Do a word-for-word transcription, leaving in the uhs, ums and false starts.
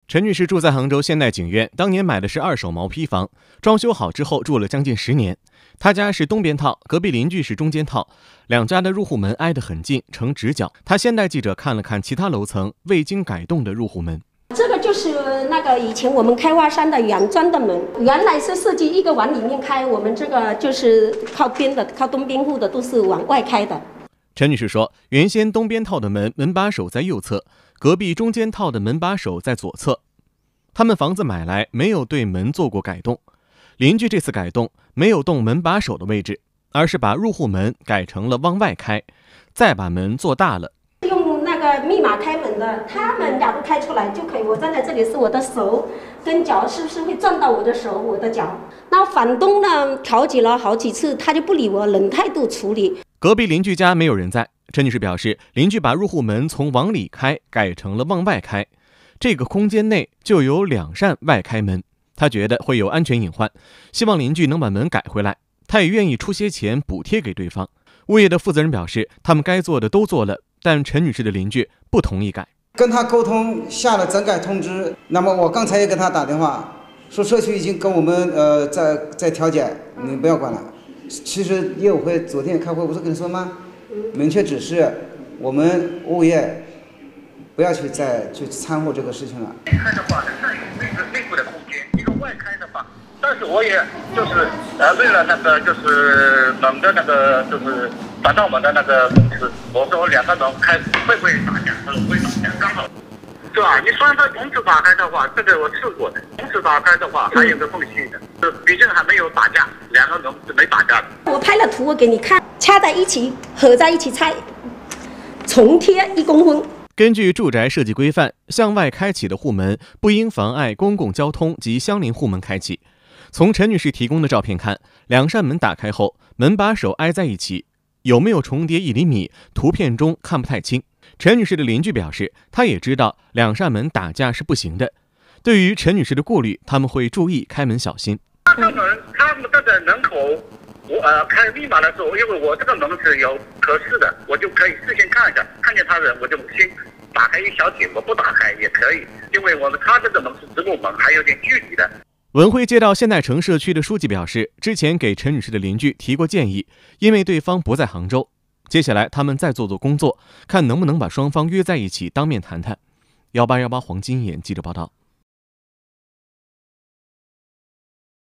陈女士住在杭州现代景苑，当年买的是二手毛坯房，装修好之后住了将近十年。她家是东边套，隔壁邻居是中间套，两家的入户门挨得很近，呈直角。她先带记者看了看其他楼层未经改动的入户门。 这个就是那个以前我们开花山的原装的门，原来是设计一个往里面开，我们这个就是靠边的、靠东边户的都是往外开的。 陈女士说，原先东边套的门门把手在右侧，隔壁中间套的门把手在左侧。他们房子买来没有对门做过改动，邻居这次改动没有动门把手的位置，而是把入户门改成了往外开，再把门做大了。 用那个密码开门的，他们俩都开出来就可以。我站在这里是我的手跟脚是不是会撞到我的手、我的脚？那房东呢调解了好几次，他就不理我，冷态度处理。 隔壁邻居家没有人在，陈女士表示，邻居把入户门从往里开改成了往外开，这个空间内就有两扇外开门，她觉得会有安全隐患，希望邻居能把门改回来，她也愿意出些钱补贴给对方。物业的负责人表示，他们该做的都做了，但陈女士的邻居不同意改。 跟他沟通下了整改通知，那么我刚才也给他打电话，说社区已经跟我们呃在在调解，你不要管了。其实业委会昨天开会不是跟你说吗？明确指示我们物业不要去再去掺和这个事情了。 内开的话，占用内部内部的空间；一个外开的话，但是我也就是呃为了那个就是门的那个就是防盗门的那个公司，我说两个门开会不会打架？他说不会打架，刚好。是吧？你双方同时打开的话，这个我试过的。同时打开的话，还有个缝隙的，毕竟还没有打架，两个人是没打架的。 我拍了图，我给你看，掐在一起，合在一起拆，重贴一公分。 根据住宅设计规范，向外开启的户门不应妨碍公共交通及相邻户门开启。从陈女士提供的照片看，两扇门打开后，门把手挨在一起，有没有重叠一厘米，图片中看不太清。陈女士的邻居表示，她也知道两扇门打架是不行的。对于陈女士的顾虑，他们会注意开门小心。 他们他们这个门口，我呃开密码的时候，因为我这个门是有可视的，我就可以事先看一下，看见他人我就先打开一小点，我不打开也可以，因为我们他这个门是直路门，还有点距离的。 文辉街道现代城社区的书记表示，之前给陈女士的邻居提过建议，因为对方不在杭州。接下来他们再做做工作，看能不能把双方约在一起当面谈谈。幺八幺八黄金眼记者报道。